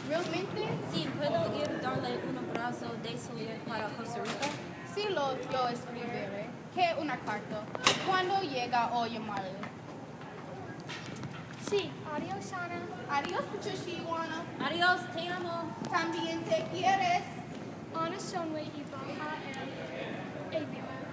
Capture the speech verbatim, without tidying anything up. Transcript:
¿Realmente? Sí, ¿puedo ir darle un abrazo de salir para Costa Rica? Sí, lo yo escribiré. ¿Qué una carta? ¿Cuándo llega o llamarle? Sí, adiós, Ana. Adiós, Patricia y Juana. Adiós, te amo. También te quieres. Ana Sonway y Baja Avion.